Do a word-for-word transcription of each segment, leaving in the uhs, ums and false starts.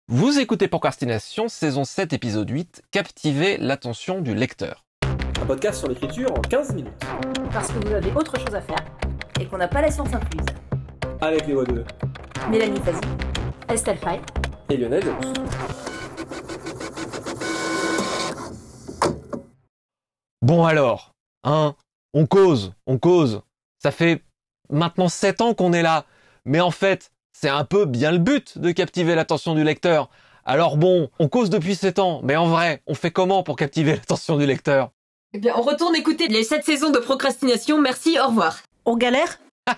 Vous écoutez Procrastination, saison sept, épisode huit, captiver l'attention du lecteur. Un podcast sur l'écriture en quinze minutes. Parce que vous avez autre chose à faire et qu'on n'a pas la science incluse. Avec les voix de Mélanie Fazi, Estelle Faye et Lionel Delous. Bon alors, hein, on cause, on cause. Ça fait maintenant sept ans qu'on est là. Mais en fait, c'est un peu bien le but de captiver l'attention du lecteur. Alors bon, on cause depuis sept ans, mais en vrai, on fait comment pour captiver l'attention du lecteur? Eh bien, on retourne écouter les sept saisons de Procrastination. Merci, au revoir. On galère,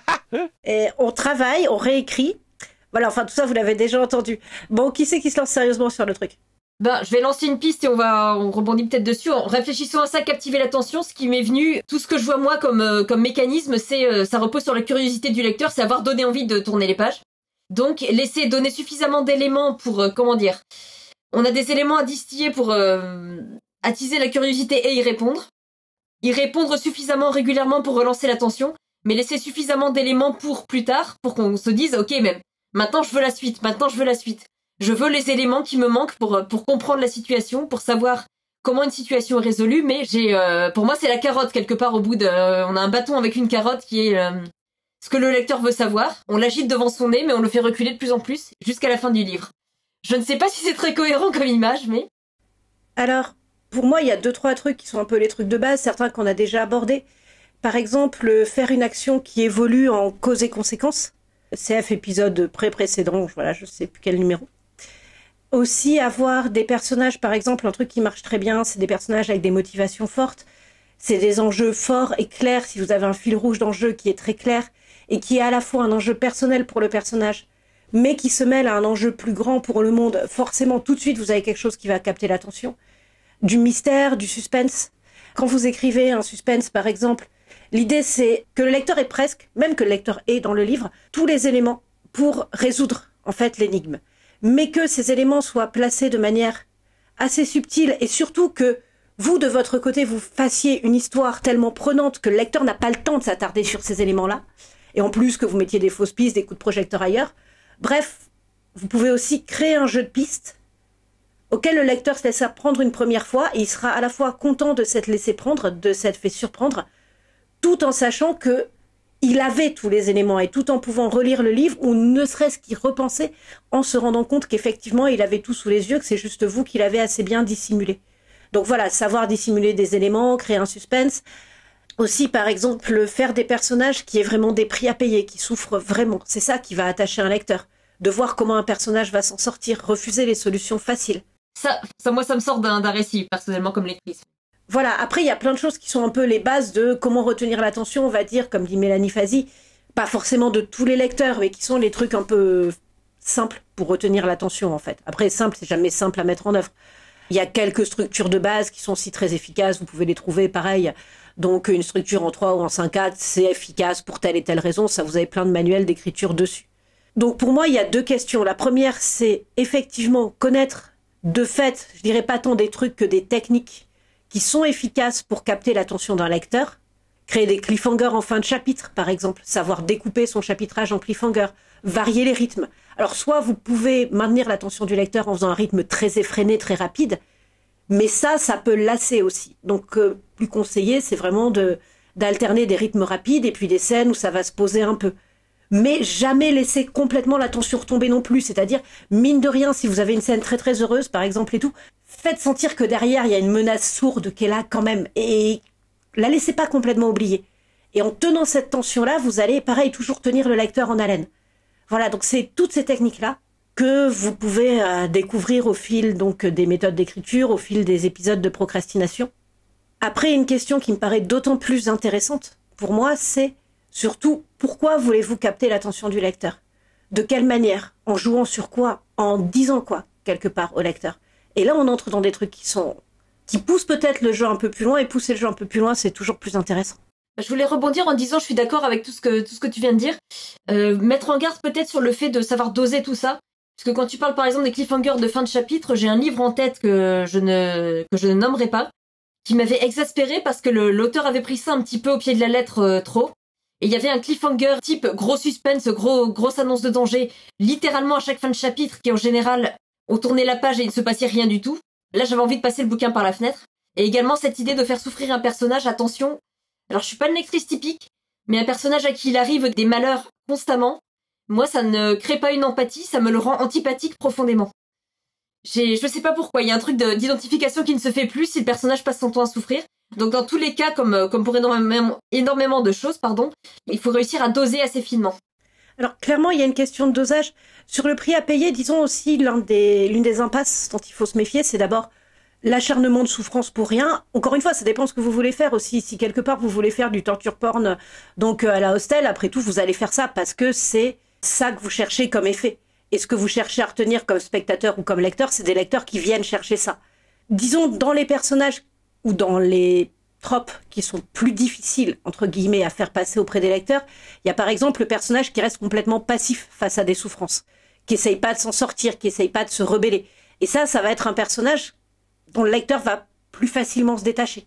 et on travaille, on réécrit. Voilà, enfin tout ça, vous l'avez déjà entendu. Bon, qui c'est qui se lance sérieusement sur le truc? Ben, je vais lancer une piste et on va, on rebondit peut-être dessus. En réfléchissant à ça, captiver l'attention, ce qui m'est venu, tout ce que je vois moi comme, euh, comme mécanisme, c'est, euh, ça repose sur la curiosité du lecteur, c'est avoir donné envie de tourner les pages. Donc, laisser donner suffisamment d'éléments pour, euh, comment dire, on a des éléments à distiller pour euh, attiser la curiosité et y répondre. Y répondre suffisamment régulièrement pour relancer l'attention, mais laisser suffisamment d'éléments pour plus tard, pour qu'on se dise, ok, même, maintenant je veux la suite, maintenant je veux la suite. Je veux les éléments qui me manquent pour, pour comprendre la situation, pour savoir comment une situation est résolue, mais j'ai, euh, pour moi c'est la carotte quelque part au bout de, euh, on a un bâton avec une carotte qui est... Euh, ce que le lecteur veut savoir, on l'agite devant son nez, mais on le fait reculer de plus en plus, jusqu'à la fin du livre. Je ne sais pas si c'est très cohérent comme image, mais... Alors, pour moi, il y a deux, trois trucs qui sont un peu les trucs de base, certains qu'on a déjà abordés. Par exemple, faire une action qui évolue en cause et conséquence. C F épisode pré-précédent, voilà, je sais plus quel numéro. Aussi, avoir des personnages, par exemple, un truc qui marche très bien, c'est des personnages avec des motivations fortes. C'est des enjeux forts et clairs, si vous avez un fil rouge d'enjeu qui est très clair, et qui est à la fois un enjeu personnel pour le personnage, mais qui se mêle à un enjeu plus grand pour le monde, forcément, tout de suite, vous avez quelque chose qui va capter l'attention. Du mystère, du suspense. Quand vous écrivez un suspense, par exemple, l'idée, c'est que le lecteur ait presque, même que le lecteur ait dans le livre, tous les éléments pour résoudre, en fait, l'énigme. Mais que ces éléments soient placés de manière assez subtile, et surtout que vous, de votre côté, vous fassiez une histoire tellement prenante que le lecteur n'a pas le temps de s'attarder sur ces éléments-là. Et en plus que vous mettiez des fausses pistes, des coups de projecteur ailleurs. Bref, vous pouvez aussi créer un jeu de pistes auquel le lecteur se laissera prendre une première fois et il sera à la fois content de s'être laissé prendre, de s'être fait surprendre, tout en sachant que il avait tous les éléments et tout en pouvant relire le livre ou ne serait-ce qu'y repenser en se rendant compte qu'effectivement il avait tout sous les yeux, que c'est juste vous qui l'avez assez bien dissimulé. Donc voilà, savoir dissimuler des éléments, créer un suspense. Aussi, par exemple, faire des personnages qui aient vraiment des prix à payer, qui souffrent vraiment. C'est ça qui va attacher un lecteur. De voir comment un personnage va s'en sortir, refuser les solutions faciles. Ça, ça moi, ça me sort d'un, d'un récit, personnellement, comme lectrice. Voilà, après, il y a plein de choses qui sont un peu les bases de comment retenir l'attention, on va dire, comme dit Mélanie Fazi. Pas forcément de tous les lecteurs, mais qui sont les trucs un peu simples pour retenir l'attention, en fait. Après, simple, c'est jamais simple à mettre en œuvre. Il y a quelques structures de base qui sont aussi très efficaces, vous pouvez les trouver pareil. Donc une structure en trois ou en cinq quatre, c'est efficace pour telle et telle raison, ça vous avez plein de manuels d'écriture dessus. Donc pour moi, il y a deux questions. La première, c'est effectivement connaître de fait, je dirais pas tant des trucs que des techniques qui sont efficaces pour capter l'attention d'un lecteur. Créer des cliffhangers en fin de chapitre, par exemple, savoir découper son chapitrage en cliffhanger, varier les rythmes. Alors soit vous pouvez maintenir l'attention du lecteur en faisant un rythme très effréné, très rapide, mais ça, ça peut lasser aussi. Donc, euh, plus conseillé, c'est vraiment de d'alterner des rythmes rapides et puis des scènes où ça va se poser un peu. Mais jamais laisser complètement l'attention retomber non plus. C'est-à-dire, mine de rien, si vous avez une scène très très heureuse, par exemple, et tout, faites sentir que derrière, il y a une menace sourde qui est là quand même. Et la laissez pas complètement oublier. Et en tenant cette tension-là, vous allez, pareil, toujours tenir le lecteur en haleine. Voilà, donc c'est toutes ces techniques-là que vous pouvez euh, découvrir au fil donc des méthodes d'écriture, au fil des épisodes de procrastination. Après, une question qui me paraît d'autant plus intéressante pour moi, c'est surtout pourquoi voulez-vous capter l'attention du lecteur? De quelle manière? En jouant sur quoi? En disant quoi, quelque part, au lecteur? Et là, on entre dans des trucs qui sont qui poussent peut-être le jeu un peu plus loin, et pousser le jeu un peu plus loin, c'est toujours plus intéressant. Je voulais rebondir en disant, je suis d'accord avec tout ce que, tout ce que tu viens de dire. Euh, mettre en garde peut-être sur le fait de savoir doser tout ça. Parce que quand tu parles par exemple des cliffhangers de fin de chapitre, j'ai un livre en tête que je ne, que je ne nommerai pas, qui m'avait exaspéré parce que le, l'auteur avait pris ça un petit peu au pied de la lettre euh, trop. Et il y avait un cliffhanger type gros suspense, gros, grosse annonce de danger, littéralement à chaque fin de chapitre, qui en général on tournait la page et il ne se passait rien du tout. Là, j'avais envie de passer le bouquin par la fenêtre. Et également cette idée de faire souffrir un personnage, attention, alors je suis pas une lectrice typique, mais un personnage à qui il arrive des malheurs constamment, moi ça ne crée pas une empathie, ça me le rend antipathique profondément. J'ai, je sais pas pourquoi, il y a un truc de, d'identification qui ne se fait plus si le personnage passe son temps à souffrir. Donc dans tous les cas, comme, comme pour énormément, énormément de choses, pardon, il faut réussir à doser assez finement. Alors clairement, il y a une question de dosage. Sur le prix à payer, disons aussi, l'un des, l'une des impasses dont il faut se méfier, c'est d'abord l'acharnement de souffrance pour rien. Encore une fois, ça dépend ce que vous voulez faire aussi. Si quelque part vous voulez faire du torture porn, donc à la Hostel, après tout, vous allez faire ça parce que c'est ça que vous cherchez comme effet. Et ce que vous cherchez à retenir comme spectateur ou comme lecteur, c'est des lecteurs qui viennent chercher ça. Disons, dans les personnages ou dans les tropes qui sont plus difficiles, entre guillemets, à faire passer auprès des lecteurs, il y a par exemple le personnage qui reste complètement passif face à des souffrances, qui essaye pas de s'en sortir, qui essaye pas de se rebeller. Et ça, ça va être un personnage dont le lecteur va plus facilement se détacher.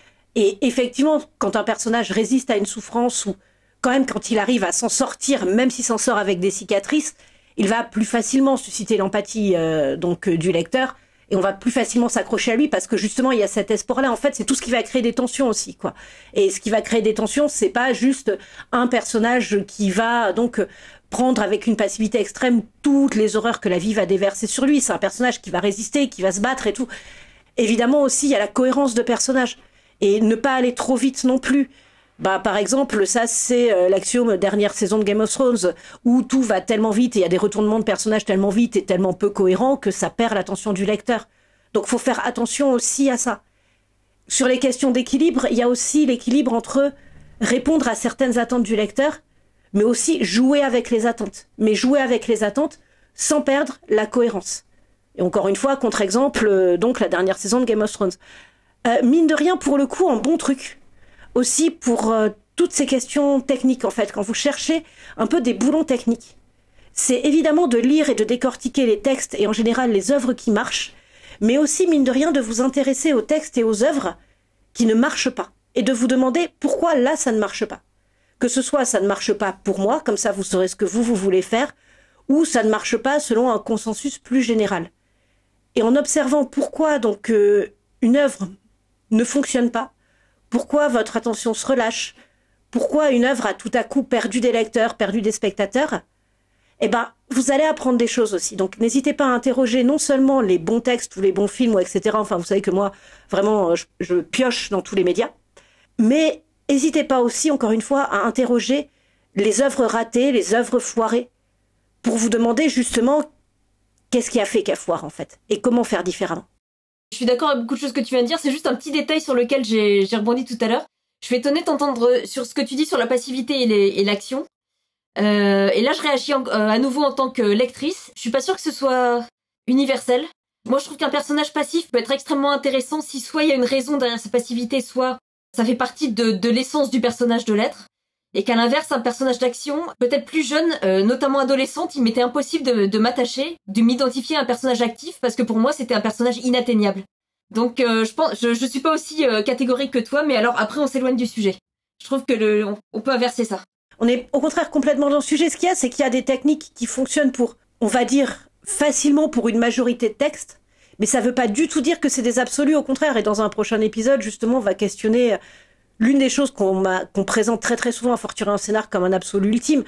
Et effectivement, quand un personnage résiste à une souffrance, ou quand même quand il arrive à s'en sortir, même s'il s'en sort avec des cicatrices, il va plus facilement susciter l'empathie euh, donc euh, du lecteur, et on va plus facilement s'accrocher à lui parce que justement il y a cet espoir-là. En fait, c'est tout ce qui va créer des tensions aussi, quoi. Et ce qui va créer des tensions, c'est pas juste un personnage qui va donc prendre avec une passivité extrême toutes les horreurs que la vie va déverser sur lui. C'est un personnage qui va résister, qui va se battre et tout. Évidemment aussi, il y a la cohérence de personnage et ne pas aller trop vite non plus. Bah, par exemple, ça, c'est euh, l'axiome dernière saison de Game of Thrones, où tout va tellement vite et il y a des retournements de personnages tellement vite et tellement peu cohérents que ça perd l'attention du lecteur. Donc, faut faire attention aussi à ça. Sur les questions d'équilibre, il y a aussi l'équilibre entre répondre à certaines attentes du lecteur, mais aussi jouer avec les attentes. Mais jouer avec les attentes sans perdre la cohérence. Et encore une fois, contre-exemple, euh, donc la dernière saison de Game of Thrones. Euh, mine de rien, pour le coup, un bon truc. Aussi pour euh, toutes ces questions techniques, en fait, quand vous cherchez un peu des boulons techniques. C'est évidemment de lire et de décortiquer les textes et en général les œuvres qui marchent, mais aussi, mine de rien, de vous intéresser aux textes et aux œuvres qui ne marchent pas. Et de vous demander pourquoi là, ça ne marche pas. Que ce soit ça ne marche pas pour moi, comme ça vous saurez ce que vous, vous voulez faire, ou ça ne marche pas selon un consensus plus général. Et en observant pourquoi donc euh, une œuvre ne fonctionne pas, pourquoi votre attention se relâche, pourquoi une œuvre a tout à coup perdu des lecteurs, perdu des spectateurs, eh ben, vous allez apprendre des choses aussi. Donc, n'hésitez pas à interroger non seulement les bons textes ou les bons films, ou et cetera. Enfin, vous savez que moi, vraiment, je, je pioche dans tous les médias. Mais n'hésitez pas aussi, encore une fois, à interroger les œuvres ratées, les œuvres foirées, pour vous demander justement qu'est-ce qui a fait qu'elle foire, en fait, et comment faire différemment. Je suis d'accord avec beaucoup de choses que tu viens de dire, c'est juste un petit détail sur lequel j'ai, j'ai rebondi tout à l'heure. Je suis étonnée d'entendre sur ce que tu dis sur la passivité et, les, et l'action. Euh, et là, je réagis en, euh, à nouveau en tant que lectrice. Je suis pas sûre que ce soit universel. Moi, je trouve qu'un personnage passif peut être extrêmement intéressant si soit il y a une raison derrière sa passivité, soit ça fait partie de, de l'essence du personnage de l'être. Et qu'à l'inverse, un personnage d'action, peut-être plus jeune, euh, notamment adolescente, il m'était impossible de, de m'attacher, de m'identifier à un personnage actif, parce que pour moi, c'était un personnage inatteignable. Donc, euh, je pense, je, je suis pas aussi euh, catégorique que toi, mais alors après, on s'éloigne du sujet. Je trouve que le, on, on peut inverser ça. On est au contraire complètement dans le sujet. Ce qu'il y a, c'est qu'il y a des techniques qui fonctionnent pour, on va dire, facilement pour une majorité de textes, mais ça veut pas du tout dire que c'est des absolus, au contraire. Et dans un prochain épisode, justement, on va questionner l'une des choses qu'on, m'a, qu'on présente très très souvent à Fortuner en scénar comme un absolu ultime.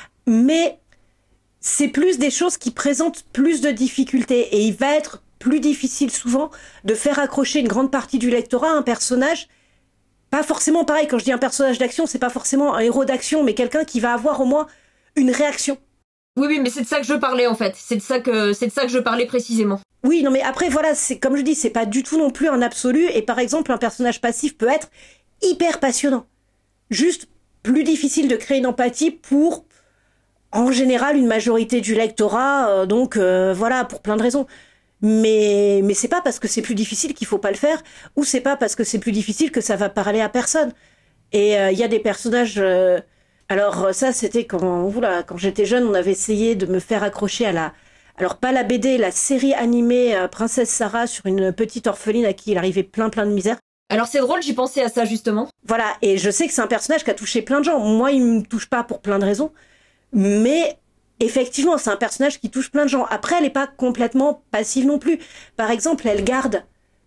Mais c'est plus des choses qui présentent plus de difficultés. Et il va être plus difficile souvent de faire accrocher une grande partie du lectorat à un personnage. Pas forcément pareil, quand je dis un personnage d'action, c'est pas forcément un héros d'action, mais quelqu'un qui va avoir au moins une réaction. Oui, oui, mais c'est de ça que je parlais en fait. C'est de ça que, c'est de ça que je parlais précisément. Oui, non, mais après, voilà, c'est, comme je dis, c'est pas du tout non plus un absolu. Et par exemple, un personnage passif peut être hyper passionnant. Juste plus difficile de créer une empathie pour, en général, une majorité du lectorat. Euh, donc, euh, voilà, pour plein de raisons. Mais, mais c'est pas parce que c'est plus difficile qu'il faut pas le faire, ou c'est pas parce que c'est plus difficile que ça va parler à personne. Et il euh, y a des personnages... Euh, alors ça, c'était quand, oula, quand j'étais jeune, on avait essayé de me faire accrocher à la... Alors pas la B D, la série animée euh, Princesse Sarah sur une petite orpheline à qui il arrivait plein plein de misère. Alors c'est drôle, j'y pensais à ça justement. Voilà, et je sais que c'est un personnage qui a touché plein de gens. Moi, il me touche pas pour plein de raisons. Mais effectivement, c'est un personnage qui touche plein de gens. Après, elle est pas complètement passive non plus. Par exemple, elle garde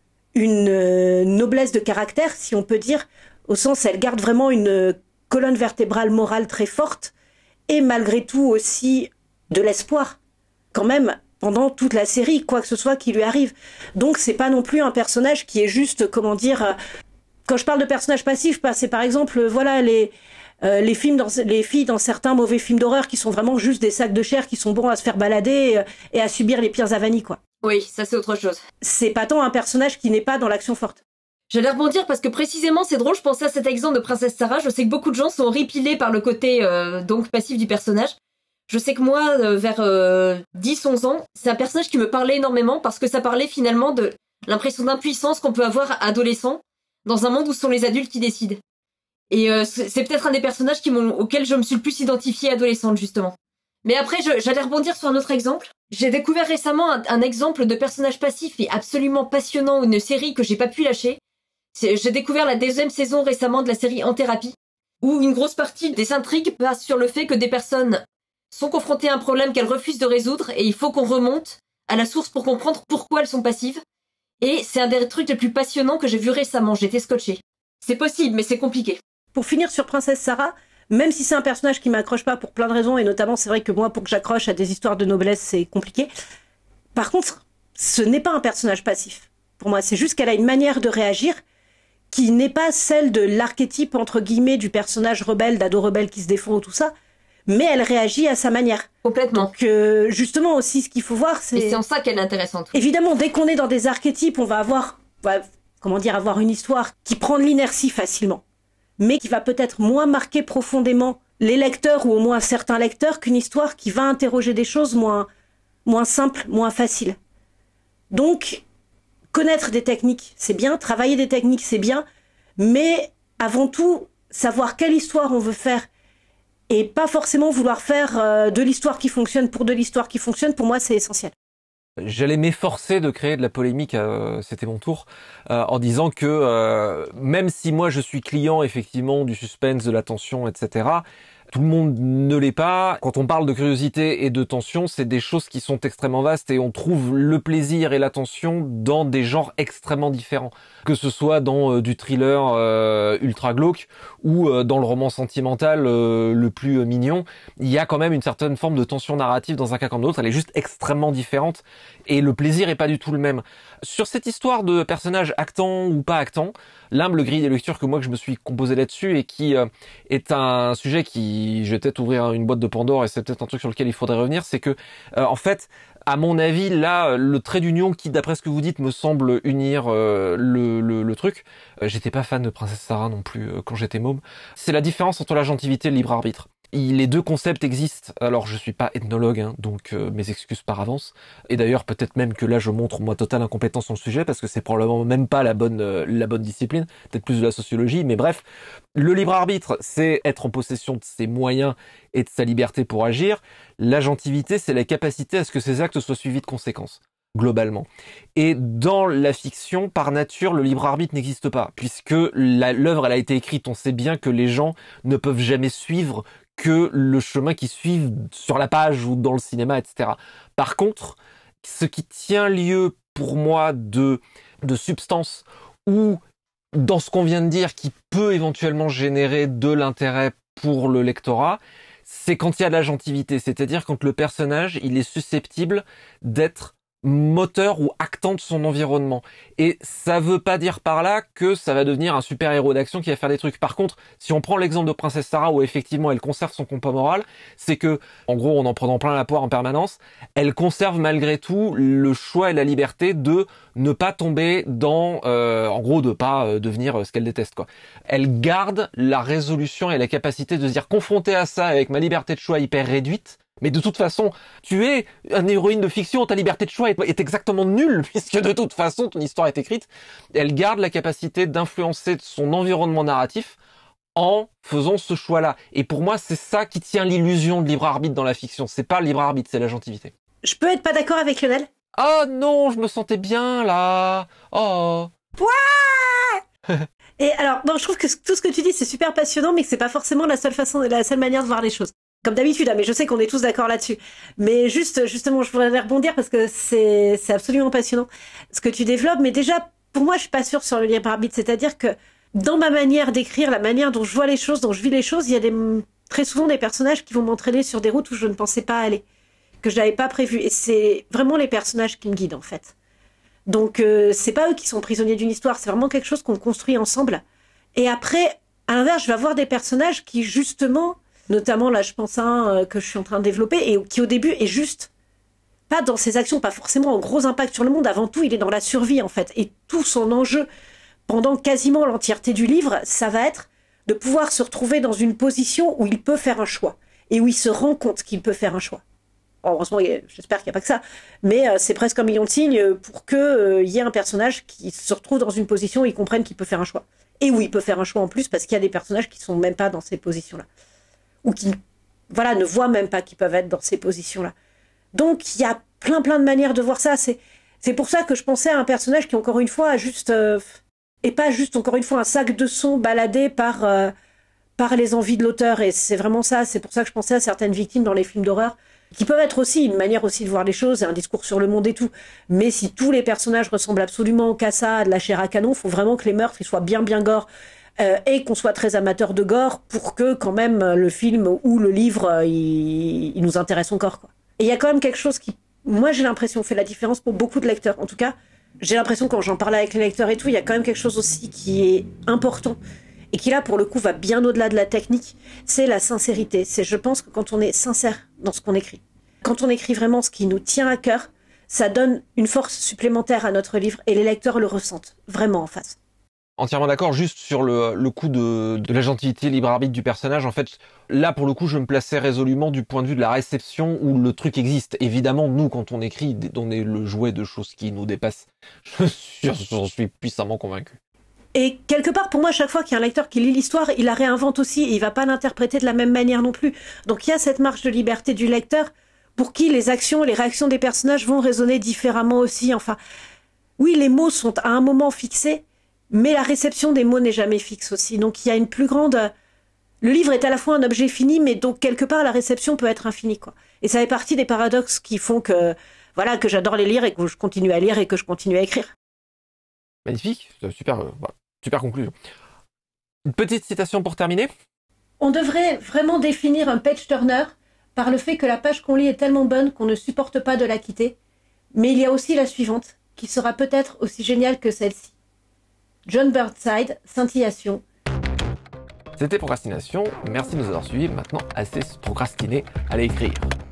une euh, noblesse de caractère, si on peut dire, au sens, elle garde vraiment une euh, colonne vertébrale morale très forte, et malgré tout aussi de l'espoir, quand même, pendant toute la série, quoi que ce soit qui lui arrive. Donc, c'est pas non plus un personnage qui est juste, comment dire... Euh, quand je parle de personnage passif, c'est par exemple, euh, voilà, les... Euh, les films dans, les filles dans certains mauvais films d'horreur qui sont vraiment juste des sacs de chair qui sont bons à se faire balader et, et à subir les pires avanies, quoi. Oui, ça c'est autre chose. C'est pas tant un personnage qui n'est pas dans l'action forte. J'allais rebondir parce que précisément c'est drôle, je pensais à cet exemple de Princesse Sarah, je sais que beaucoup de gens sont horripilés par le côté euh, donc passif du personnage. Je sais que moi, euh, vers euh, dix onze ans, c'est un personnage qui me parlait énormément parce que ça parlait finalement de l'impression d'impuissance qu'on peut avoir adolescent dans un monde où ce sont les adultes qui décident. Et euh, c'est peut-être un des personnages qui m'ont, auxquels je me suis le plus identifiée adolescente, justement. Mais après, je, j'allais rebondir sur un autre exemple. J'ai découvert récemment un, un exemple de personnage passif et absolument passionnant, une série que j'ai pas pu lâcher. C'est, j'ai découvert la deuxième saison récemment de la série En Thérapie, où une grosse partie des intrigues passe sur le fait que des personnes sont confrontées à un problème qu'elles refusent de résoudre et il faut qu'on remonte à la source pour comprendre pourquoi elles sont passives. Et c'est un des trucs les plus passionnants que j'ai vu récemment, j'étais scotchée. C'est possible, mais c'est compliqué. Pour finir sur Princesse Sarah, même si c'est un personnage qui m'accroche pas pour plein de raisons, et notamment c'est vrai que moi, pour que j'accroche à des histoires de noblesse, c'est compliqué. Par contre, ce n'est pas un personnage passif. Pour moi, c'est juste qu'elle a une manière de réagir qui n'est pas celle de l'archétype, entre guillemets, du personnage rebelle, d'ado rebelle qui se défend ou tout ça, mais elle réagit à sa manière. Complètement. Donc, euh, justement, aussi, ce qu'il faut voir, c'est... Et c'est en ça qu'elle est intéressante. Évidemment, dès qu'on est dans des archétypes, on va avoir, va, comment dire, avoir une histoire qui prend de l'inertie facilement, mais qui va peut-être moins marquer profondément les lecteurs ou au moins certains lecteurs qu'une histoire qui va interroger des choses moins, moins simples, moins faciles. Donc, connaître des techniques, c'est bien, travailler des techniques, c'est bien, mais avant tout, savoir quelle histoire on veut faire et pas forcément vouloir faire euh, de l'histoire qui fonctionne pour de l'histoire qui fonctionne, pour moi, c'est essentiel. J'allais m'efforcer de créer de la polémique, euh, c'était mon tour, euh, en disant que euh, même si moi je suis client effectivement du suspense, de la tension, et cetera, tout le monde ne l'est pas. Quand on parle de curiosité et de tension, c'est des choses qui sont extrêmement vastes et on trouve le plaisir et la tension dans des genres extrêmement différents. Que ce soit dans euh, du thriller euh, ultra glauque ou euh, dans le roman sentimental euh, le plus euh, mignon, il y a quand même une certaine forme de tension narrative dans un cas comme l'autre. Elle est juste extrêmement différente et le plaisir est pas du tout le même. Sur cette histoire de personnage actant ou pas actant, l'humble grille des lectures que moi que je me suis composé là-dessus et qui euh, est un sujet qui, je vais peut-être ouvrir une boîte de Pandore et c'est peut-être un truc sur lequel il faudrait revenir, c'est que euh, en fait, à mon avis, là, le trait d'union qui, d'après ce que vous dites, me semble unir euh, le, le, le truc. Euh, j'étais pas fan de Princesse Sarah non plus euh, quand j'étais môme. C'est la différence entre la gentilité et le libre arbitre. Les deux concepts existent. Alors, je suis pas ethnologue, hein, donc euh, mes excuses par avance. Et d'ailleurs, peut-être même que là, je montre moi totale incompétence sur le sujet parce que c'est probablement même pas la bonne euh, la bonne discipline, peut-être plus de la sociologie. Mais bref, le libre arbitre, c'est être en possession de ses moyens et de sa liberté pour agir. La gentilité, c'est la capacité à ce que ses actes soient suivis de conséquences, globalement. Et dans la fiction, par nature, le libre arbitre n'existe pas, puisque la, l'œuvre, elle a été écrite, on sait bien que les gens ne peuvent jamais suivre que le chemin qu'ils suivent sur la page ou dans le cinéma, et cetera. Par contre, ce qui tient lieu pour moi de, de substance ou dans ce qu'on vient de dire qui peut éventuellement générer de l'intérêt pour le lectorat, c'est quand il y a de la gentilité, c'est-à-dire quand le personnage, il est susceptible d'être moteur ou actant de son environnement. Et ça veut pas dire par là que ça va devenir un super héros d'action qui va faire des trucs. Par contre, si on prend l'exemple de Princesse Sarah où effectivement elle conserve son compas moral, c'est que, en gros, en en prenant plein la poire en permanence, elle conserve malgré tout le choix et la liberté de ne pas tomber dans, euh, en gros, de pas euh, devenir ce qu'elle déteste, quoi. Elle garde la résolution et la capacité de se dire, confrontée à ça avec ma liberté de choix hyper réduite, mais de toute façon, tu es une héroïne de fiction, ta liberté de choix est, est exactement nulle, puisque de toute façon, ton histoire est écrite. Elle garde la capacité d'influencer son environnement narratif en faisant ce choix-là. Et pour moi, c'est ça qui tient l'illusion de libre arbitre dans la fiction. C'est pas le libre arbitre, c'est la gentilité. Je peux être pas d'accord avec Lionel ? Oh non, je me sentais bien, là. Oh. Ouais. Et alors, bon, je trouve que tout ce que tu dis, c'est super passionnant, mais que c'est pas forcément la seule façon, la seule manière de voir les choses. comme d'habitude, hein, mais je sais qu'on est tous d'accord là-dessus. Mais juste, justement, je voudrais rebondir parce que c'est, c'est absolument passionnant ce que tu développes. Mais déjà, pour moi, je suis pas sûre sur le libre arbitre. C'est-à-dire que dans ma manière d'écrire, la manière dont je vois les choses, dont je vis les choses, il y a des, très souvent des personnages qui vont m'entraîner sur des routes où je ne pensais pas aller, que je n'avais pas prévu. Et c'est vraiment les personnages qui me guident, en fait. Donc, euh, c'est pas eux qui sont prisonniers d'une histoire, c'est vraiment quelque chose qu'on construit ensemble. Et après, à l'inverse, je vais avoir des personnages qui, justement, notamment là, je pense à un euh, que je suis en train de développer, et qui au début est juste, pas dans ses actions, pas forcément en gros impact sur le monde, avant tout, il est dans la survie, en fait. Et tout son enjeu, pendant quasiment l'entièreté du livre, ça va être de pouvoir se retrouver dans une position où il peut faire un choix, et où il se rend compte qu'il peut faire un choix. Heureusement, j'espère qu'il n'y a pas que ça, mais euh, c'est presque un million de signes pour qu'il euh, y ait un personnage qui se retrouve dans une position où il comprenne qu'il peut faire un choix. Et où il peut faire un choix en plus, parce qu'il y a des personnages qui ne sont même pas dans ces positions-là. Ou qui, voilà, ne voient même pas qu'ils peuvent être dans ces positions-là. Donc, il y a plein, plein de manières de voir ça. C'est, c'est pour ça que je pensais à un personnage qui, encore une fois, a juste... Euh, et pas juste, encore une fois, un sac de sons baladé par, euh, par les envies de l'auteur. Et c'est vraiment ça. C'est pour ça que je pensais à certaines victimes dans les films d'horreur, qui peuvent être aussi une manière aussi de voir les choses, un discours sur le monde et tout. Mais si tous les personnages ressemblent absolument qu'à ça, à de la chair à canon, il faut vraiment que les meurtres ils soient bien, bien gore. Euh, et qu'on soit très amateur de gore pour que, quand même, le film ou le livre, il, il nous intéresse encore, quoi. Et il y a quand même quelque chose qui, moi, j'ai l'impression, fait la différence pour beaucoup de lecteurs. En tout cas, j'ai l'impression, quand j'en parle avec les lecteurs et tout, il y a quand même quelque chose aussi qui est important et qui, là, pour le coup, va bien au-delà de la technique. C'est la sincérité. C'est, je pense que quand on est sincère dans ce qu'on écrit, quand on écrit vraiment ce qui nous tient à cœur, ça donne une force supplémentaire à notre livre et les lecteurs le ressentent vraiment en face. Entièrement d'accord, juste sur le, le coup de, de la gentilité libre arbitre du personnage. En fait, là, pour le coup, je me plaçais résolument du point de vue de la réception où le truc existe. Évidemment, nous, quand on écrit, on est le jouet de choses qui nous dépassent. Je suis, j'en suis puissamment convaincu. Et quelque part, pour moi, chaque fois qu'il y a un lecteur qui lit l'histoire, il la réinvente aussi et il va pas l'interpréter de la même manière non plus. Donc il y a cette marge de liberté du lecteur pour qui les actions, les réactions des personnages vont résonner différemment aussi. Enfin, oui, les mots sont à un moment fixés, mais la réception des mots n'est jamais fixe aussi. Donc il y a une plus grande... Le livre est à la fois un objet fini, mais donc quelque part la réception peut être infinie, quoi. Et ça fait partie des paradoxes qui font que, voilà, que j'adore les lire et que je continue à lire et que je continue à écrire. Magnifique, super, euh, voilà, super conclusion. Une petite citation pour terminer. On devrait vraiment définir un page-turner par le fait que la page qu'on lit est tellement bonne qu'on ne supporte pas de la quitter. Mais il y a aussi la suivante, qui sera peut-être aussi géniale que celle-ci. John Burnside, Scintillation. C'était Procrastination, merci de nous avoir suivis. Maintenant, assez procrastiné, allez écrire.